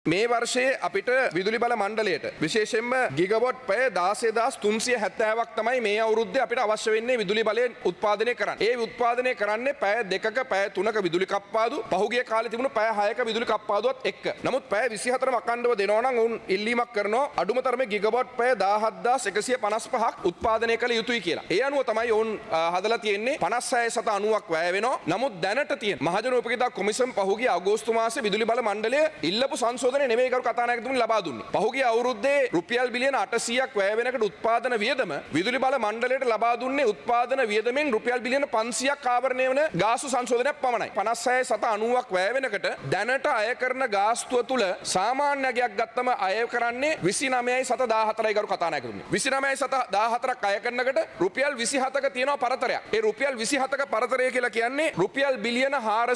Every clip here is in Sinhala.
මේ වර්ෂයේ අපිට විදුලි බල මණ්ඩලයට විශේෂයෙන්ම ගිගවොට් පැය 16370ක් තමයි මේ අවුරුද්දේ අපිට අවශ්‍ය වෙන්නේ විදුලි බලය උත්පාදනය කරන්න. ඒ උත්පාදනය කරන්නේ පැය 2ක පැය 3ක විදුලි කප්පාදු පහුගිය කාලේ තිබුණු පැය 6ක විදුලි කප්පාදුවත් එක්ක. නමුත් පැය 24ම අඛණ්ඩව දෙනවා නම් උන් ඉල්ලීමක් කරනවා අඩුම තරමේ ගිගවොට් පැය 17155ක් උත්පාදනය කළ යුතුයි කියලා. ඒ අනුව තමයි උන් හදලා තියෙන්නේ 5690ක් වැය වෙනවා. නමුත් දැනට තියෙන මහජන උපකීර්තා කොමිසම් පහුගිය අගෝස්තු මාසේ විදුලි බල මණ්ඩලය ඉල්ලපු සංශෝධනය නෙමෙයි කරු කතානායකතුමනි ලබා දුන්නේ. පහුගිය අවුරුද්දේ රුපියල් බිලියන 800ක් වැය වෙනකට උත්පාදන වියදම විදුලි බල මණ්ඩලයට ලබා දුන්නේ උත්පාදන වියදමෙන් රුපියල් බිලියන 500ක් ආවරණය වන ගාස්තු සංශෝධනයක් පමණයි. 56,90ක් වැය වෙනකට දැනට අය කරන ගාස්තුව තුල සාමාන්‍යයක් ගත්තම අය කරන්නේ 29,14යි කරු කතානායකතුමනි. 29,14ක් අය කරනකට රුපියල් 27ක තියෙනවා පරතරයක්. ඒ රුපියල් 27ක පරතරය කියලා කියන්නේ රුපියල් බිලියන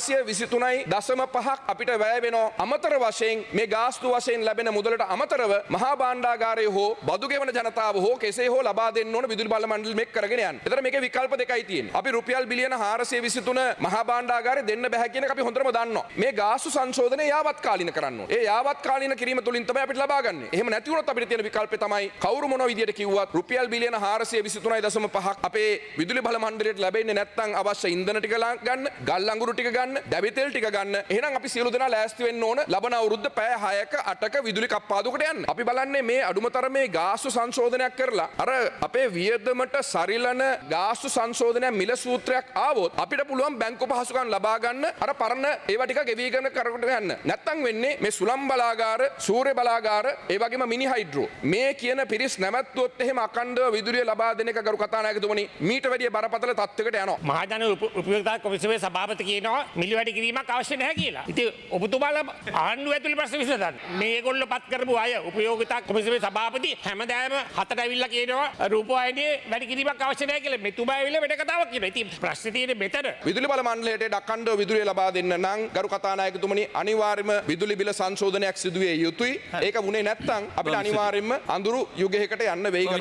423.5ක් අපිට වැය වෙනවා. අමතර වශයෙන් මේ ගාස්තු වශයෙන් ලැබෙන මුදලට අමතරව මහා භාණ්ඩාගාරය හෝ බදු ගෙවන ජනතාව හෝ කෙසේ හෝ ලබා දෙන්න ඕන විදුලි බල මණ්ඩල මේක කරගෙන යන්න. ඒතර මේකේ විකල්ප දෙකයි තියෙන්නේ. අපි රුපියල් බිලියන 423 මහා භාණ්ඩාගාරය දෙන්න බෑ කියන එක අපි හොඳටම දන්නවා. මේ ගාස්තු සංශෝධනය යාවත්කාලින කරන්න ඕන. ඒ යාවත්කාලින කිරීම තුලින් තමයි අපිට ලබා ගන්න. එහෙම නැති වුණොත් අපිට තියෙන විකල්පය තමයි කවුරු මොන විදියට කිව්වත් රුපියල් බිලියන 423.5ක් අපේ විදුලි බල මණ්ඩලයට ලැබෙන්නේ නැත්නම් අවශ්‍ය ඉන්ධන ටික ගන්න, ගල් අඟුරු ටික ගන්න, දැවි තෙල් ටික ගන්න. එහෙනම් අපි සියලු දෙනා ලෑස්ති වෙන්න ඕන ලබන අවුරුද්ද පැය 6ක 8ක විදුලි කප්පාදුකට යන්න. අපි බලන්නේ මේ අඩුම තරමේ ගාස්තු සංශෝධනයක් කරලා අර අපේ වියදමට සරිලන ගාස්තු සංශෝධනයක් මිල සූත්‍රයක් ආවොත් අපිට පුළුවන් බැංකු පහසුකම් ලබා ගන්න අර පරණ ඒවා ටික ගෙවිගෙන කරකට යන්න. නැත්තම් වෙන්නේ මේ සුළං බලාගාර, සූර්ය බලාගාර, ඒ වගේම මිනි හයිඩ්‍රෝ මේ කියන පිරිස් නැවැත්තුවොත් එහෙම අඛණ්ඩව විදුලිය ලබා දෙන එක කරු කතානායකතුමනි මීට වැඩිය බරපතල තත්ත්වයකට යනවා. මහජන උපයෝගිතා කොමිසමේ සභාපති කියනවා මිල වැඩි කිරීමක් අවශ්‍ය නැහැ කියලා. ඉතින් ඔබතුමාලා ආණ්ඩුව ඇතුළේ ප්‍රශ්න විසඳන්න. මේගොල්ලෝ පත් කරපු අය උපයෝගිතා කොමිසමේ සභාපති හැමදාම හතට ඇවිල්ලා කියනවා රූපවාහිනියේ වැඩි කිරීමක් අවශ්‍ය නැහැ කියලා. මෙතුමා ඇවිල්ලා වෙන කතාවක් කියනවා. ඉතින් ප්‍රශ්නේ තියෙන්නේ මෙතන. විදුලි බල මණ්ඩලයට අඛණ්ඩව විදුලිය ලබා දෙන්න නම් ගරු කතානායකතුමනි අනිවාර්යයෙන්ම විදුලි බිල සංශෝධනයක් සිදු විය යුතුයි. ඒක වුණේ නැත්නම් අපිට අනිවාර්යයෙන්ම අඳුරු යුගයකට යන්න වෙයි.